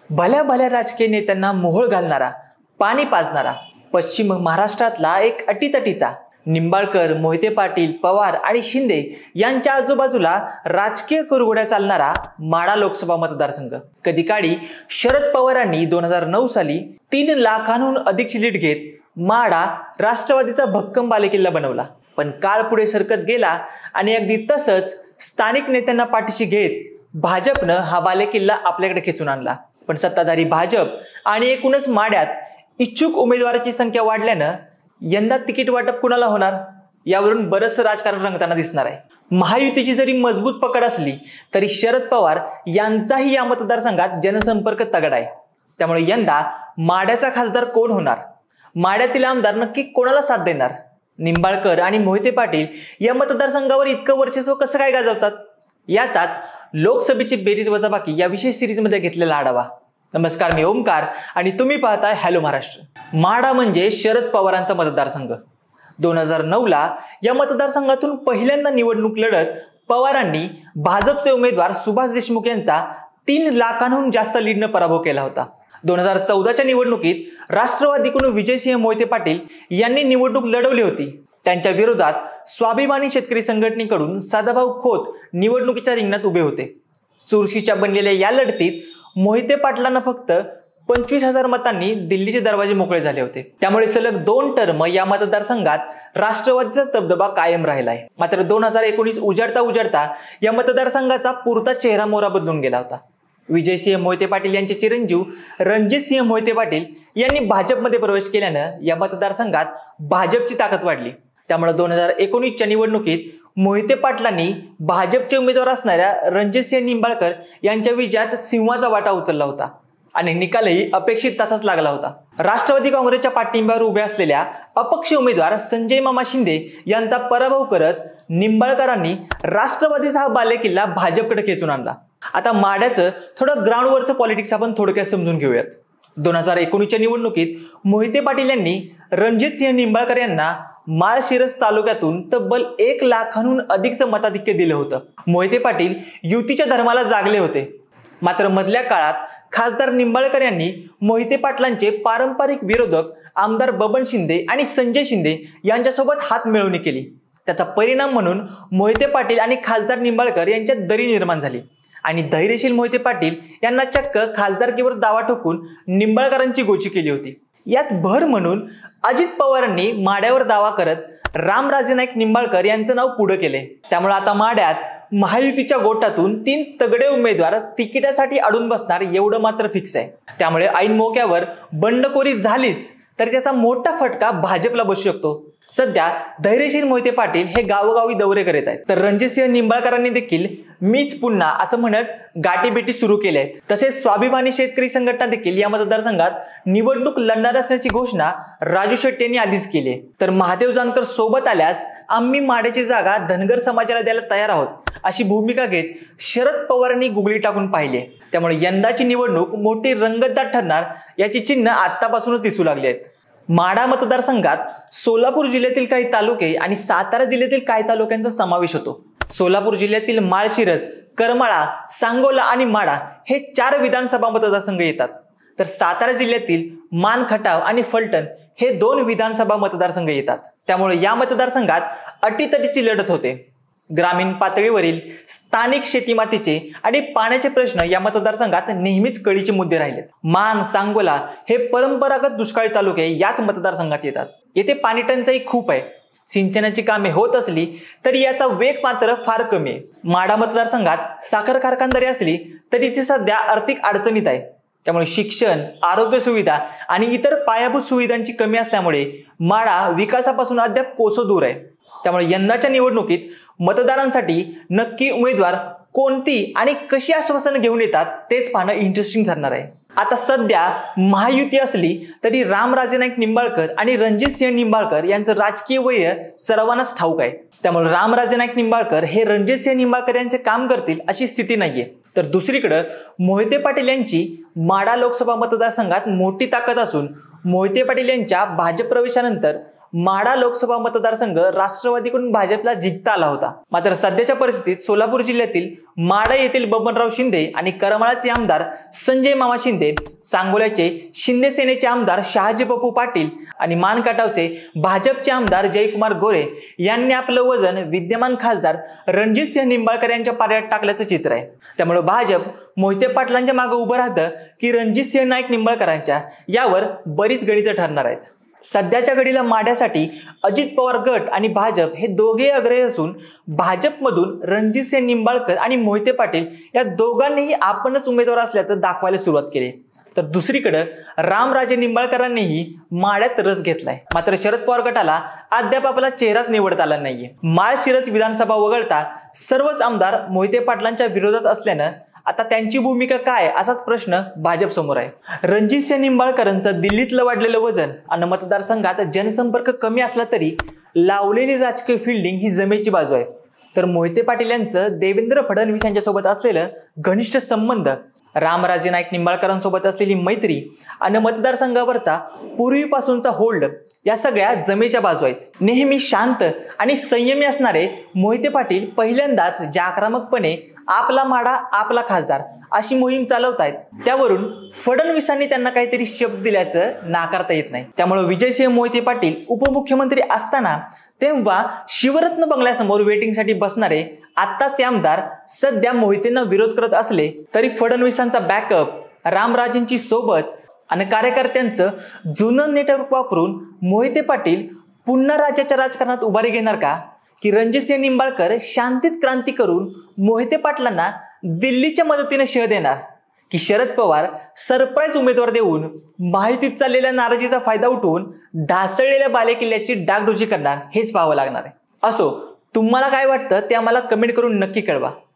भल्या भल्या राजकीय नेत्यांना मोहोळ घालणारा, पाणी पाजणारा पश्चिम महाराष्ट्रातला एक अटीतटीचा निंबाळकर, मोहिते पाटील, पवार आणि शिंदे यांच्या आजूबाजूला राजकीय कुरघोड्या चालणारा माढा लोकसभा मतदारसंघ. कधी काळी शरद पवारांनी 2009 साली 3 लाखांहून अधिकची लीड घेत माढा राष्ट्रवादीचा भक्कम बालेकिल्ला बनवला. पण काळ पुढे सरकत गेला आणि अगदी तसंच स्थानिक नेत्यांना पाठीशी घेत भाजपनं हा बालेकिल्ला आपल्याकडे खेचून आणला. पण सत्ताधारी भाजप आणि एकूणच माढ्यात इच्छुक उमेदवाराची संख्या वाढल्यानं यंदा तिकीट वाटप कुणाला होणार यावरून बरंचसं राजकारण रंगताना दिसणार आहे. महायुतीची जरी मजबूत पकड असली तरी शरद पवार यांचाही या मतदारसंघात जनसंपर्क तगडा आहे. त्यामुळे यंदा माढ्याचा खासदार कोण होणार, माढ्यातील आमदार नक्की कोणाला साथ देणार, निंबाळकर आणि मोहिते पाटील या मतदारसंघावर इतकं वर्चस्व कसं काय गाजवतात, याचाच लोकसभेची बेरीज वजाबाकी या विशेष सिरीजमध्ये घेतलेला आढावा. नमस्कार, मी ओमकार आणि तुम्ही पाहताय हॅलो महाराष्ट्र. माढा म्हणजे शरद पवारांचा मतदारसंघ. 2009ला या मतदारसंघातून पहिल्यांदा निवडणूक लढत पवारांनी भाजपचे उमेदवार सुभाष देशमुख यांचा 3 लाखांहून जास्त लीडनं पराभव केला होता. 2014च्या निवडणुकीत राष्ट्रवादीकडून विजयसिंह मोहिते पाटील यांनी निवडणूक लढवली होती. त्यांच्या विरोधात स्वाभिमानी शेतकरी संघटनेकडून सदाभाऊ खोत निवडणुकीच्या रिंगणात उभे होते. चुरशीच्या बनलेल्या या लढतीत मोहिते पाटलांना फक्त 25,000 मतांनी दिल्लीचे दरवाजे मोकळे झाले होते. त्यामुळे सलग 2 टर्म या मतदारसंघात राष्ट्रवादीचा दबदबा कायम राहिलाय. मात्र 2019 उजाडता या मतदारसंघाचा पुरता चेहरा मोहरा बदलून गेला होता. विजयसिंह मोहिते पाटील यांचे चिरंजीव रणजितसिंह मोहिते पाटील यांनी भाजपमध्ये प्रवेश केल्यानं या मतदारसंघात भाजपची ताकद वाढली. त्यामुळे 2019च्या निवडणुकीत मोहिते पाटलांनी भाजपचे उमेदवार असणाऱ्या रणजितसिंह निंबाळकर यांच्या विजयात सिंहाचा वाटा उचलला होता आणि निकालही अपेक्षित तसाच लागला होता. राष्ट्रवादी काँग्रेसच्या पाठिंब्यावर उभे असलेल्या अपक्ष उमेदवार संजय मामा शिंदे यांचा पराभव करत निंबाळकरांनी राष्ट्रवादीचा हा बालेकिल्ला भाजपकडे खेचून आणला. आता माढ्याचं थोडं ग्राउंडवरचं पॉलिटिक्स आपण थोडक्यात समजून घेऊयात. 2019च्या निवडणुकीत मोहिते पाटील यांनी रणजितसिंह निंबाळकर यांना माळशिरस तालुक्यातून तब्बल 1 लाखांहून अधिकचं मताधिक्य दिलं होतं. मोहिते पाटील युतीच्या धर्माला जागले होते. मात्र मधल्या काळात खासदार निंबाळकर यांनी मोहिते पाटलांचे पारंपरिक विरोधक आमदार बबन शिंदे आणि संजय शिंदे यांच्यासोबत हात मिळवणी केली. त्याचा परिणाम म्हणून मोहिते पाटील आणि खासदार निंबाळकर यांच्यात दरी निर्माण झाली आणि धैर्यशील मोहिते पाटील यांना चक्क खासदारकीवर दावा ठोकून निंबाळकरांची गोची केली होती. यात भर म्हणून अजित पवारांनी माढ्यावर दावा करत रामराजे नाईक निंबाळकर यांचं नाव पुढे केले. त्यामुळे आता माढ्यात महायुतीच्या गोटातून 3 तगडे उमेदवार तिकिटासाठी अडून बसणार एवढं मात्र फिक्स आहे. त्यामुळे ऐन मोक्यावर बंडखोरी झालीच तर त्याचा मोठा फटका भाजपला बसू शकतो. सध्या धैर्यशील मोहिते पाटील हे गावोगावी दौरे करत आहेत, तर रणजितसिंह निंबाळकरांनी देखील मीच पुन्हा असं म्हणत गाठीभेटी सुरू केल्या आहेत. तसेच स्वाभिमानी शेतकरी संघटना देखील या मतदारसंघात निवडणूक लढणार असल्याची घोषणा राजू शेट्टी यांनी आधीच केली आहे. तर महादेव जानकर सोबत आल्यास आम्ही माढ्याची जागा धनगर समाजाला द्यायला तयार आहोत अशी भूमिका घेत शरद पवारांनी गुगली टाकून पाहिली. त्यामुळे यंदाची निवडणूक मोठी रंगतदार ठरणार याची चिन्ह आतापासूनच दिसू लागली आहेत. माढा मतदारसंघात सोलापूर जिल्ह्यातील काही तालुके आणि सातारा जिल्ह्यातील काही तालुक्यांचा समावेश होतो. सोलापूर जिल्ह्यातील माळशिरस, करमाळा, सांगोला आणि माढा हे 4 विधानसभा मतदारसंघ येतात. तर सातारा जिल्ह्यातील मान, खटाव आणि फलटण हे 2 विधानसभा मतदारसंघ येतात. त्यामुळे या मतदारसंघात अटीतटीची लढत होते. ग्रामीण पातळीवरील स्थानिक शेतीमातीचे आणि पाण्याचे प्रश्न या मतदारसंघात नेहमीच कळीचे मुद्दे राहिलेत. मान, सांगोला हे परंपरागत दुष्काळी तालुके याच मतदारसंघात येतात. येथे पाणी टंचाई खूप आहे. सिंचनाची कामे होत असली तरी याचा वेग मात्र फार कमी आहे. माढा मतदारसंघात साखर कारखानदारी असली तरी ती सध्या आर्थिक अडचणीत आहे. त्यामुळे शिक्षण, आरोग्य सुविधा आणि इतर पायाभूत सुविधांची कमी असल्यामुळे माढा विकासापासून अद्याप कोसो दूर आहे. त्यामुळे यंदाच्या निवडणुकीत मतदारांसाठी नक्की उमेदवार कोणती आणि कशी आश्वासनं घेऊन येतात तेच पाहणं इंटरेस्टिंग ठरणार आहे. आता सध्या महायुती असली तरी रामराजे नाईक निंबाळकर आणि रणजितसिंह निंबाळकर यांचं राजकीय वय सर्वांनाच ठाऊक आहे. त्यामुळे रामराजे नाईक निंबाळकर हे रणजितसिंह निंबाळकर यांचे काम करतील अशी स्थिती नाहीये. तर दुसरीकडे मोहिते पाटील यांची माढा लोकसभा मतदारसंघात मोठी ताकद असून मोहिते पाटील यांच्या भाजप प्रवेशानंतर माढा लोकसभा मतदारसंघ राष्ट्रवादीकडून भाजपला जिंकता आला होता। मात्र सध्याच्या परिस्थितीत सोलापूर जिल्ह्यातील माढा येथील बबनराव शिंदे आणि करमाळाचे आमदार संजय मामा शिंदे, सांगोल्याचे शिंदे सेनेचे आमदार शहाजी बापू पाटील आणि मानकाटावचे भाजपचे आमदार जयकुमार गोरे यांनी आपलं वजन विद्यमान खासदार रणजितसिंह निंबाळकर यांच्या पारड्यात टाकल्याचं चित्र आहे। त्यामुळे भाजप मोहिते पाटलांच्या मागे उभं राहतं की रणजितसिंह नाईक निंबाळकरांच्या, यावर बरीच गणितं ठरणार आहेत। सध्याच्या घडीला माढ्यासाठी अजित पवार गट आणि भाजप हे दोघे आग्रही असून भाजपमधून रणजितसिंह निंबाळकर आणि मोहिते पाटील या दोघांनीही आपणच उमेदवार असल्याचं दाखवायला सुरुवात केली। तर दुसरीकडे रामराजे निंबाळकरांनीही माढ्यात रस घेतलाय। मात्र शरद पवार गटाला अद्याप आपला चेहराच निवडता आला नाहीये। माळशिरस विधानसभा वगळता सर्वच आमदार मोहिते पाटलांच्या विरोधात असल्यानं आता त्यांची भूमिका काय असाच प्रश्न भाजप समोर आहे। रणजितसिंह निंबाळकरांचं दिल्लीतलं वाढलेलं वजन आणि मतदारसंघात जनसंपर्क कमी असला तरी लावलेली राजकीय फिल्डिंग ही जमेची बाजू आहे। तर मोहिते पाटील यांचं देवेंद्र फडणवीस यांच्यासोबत असलेलं घनिष्ठ संबंध, रामराजे नाईक निंबाळकरांसोबत असलेली मैत्री आणि मतदारसंघावरचा पूर्वीपासूनचा होल्ड या सगळ्या जमेच्या बाजू आहेत। नेहमी शांत आणि संयमी असणारे मोहिते पाटील पहिल्यांदाच जागरामकपणे आपला माढा आपला खासदार अशी मोहीम चालवतायत। त्यावरून फडणवीसांनी त्यांना काहीतरी शब्द दिल्याचं नाकारता येत नाही। त्यामुळे विजयसिंह मोहिते पाटील उपमुख्यमंत्री असताना तेव्हा शिवरत्न बंगल्यासमोर वेटिंगसाठी बसणारे आत्ताचे आमदार सध्या मोहितेंना विरोध करत असले तरी फडणवीसांचा बॅकअप, रामराजेंची सोबत आणि कार्यकर्त्यांचं जुनं नेटवर्क वापरून मोहिते पाटील पुन्हा राज्याच्या राजकारणात उभारी घेणार का, की रणजितसिंह निंबाळकर शांतीत क्रांती करून मोहिते पाटलांना दिल्लीच्या मदतीने शह देणार, की शरद पवार सरप्राईज उमेदवार देऊन महायुतीत चाललेल्या नाराजीचा फायदा उठवून ढासळलेल्या बालेकिल्ल्याची डागडुजी करणार, हेच पाहावं लागणार आहे। असो, तुम्हाला काय वाटतं ते आम्हाला कमेंट करून नक्की कळवा।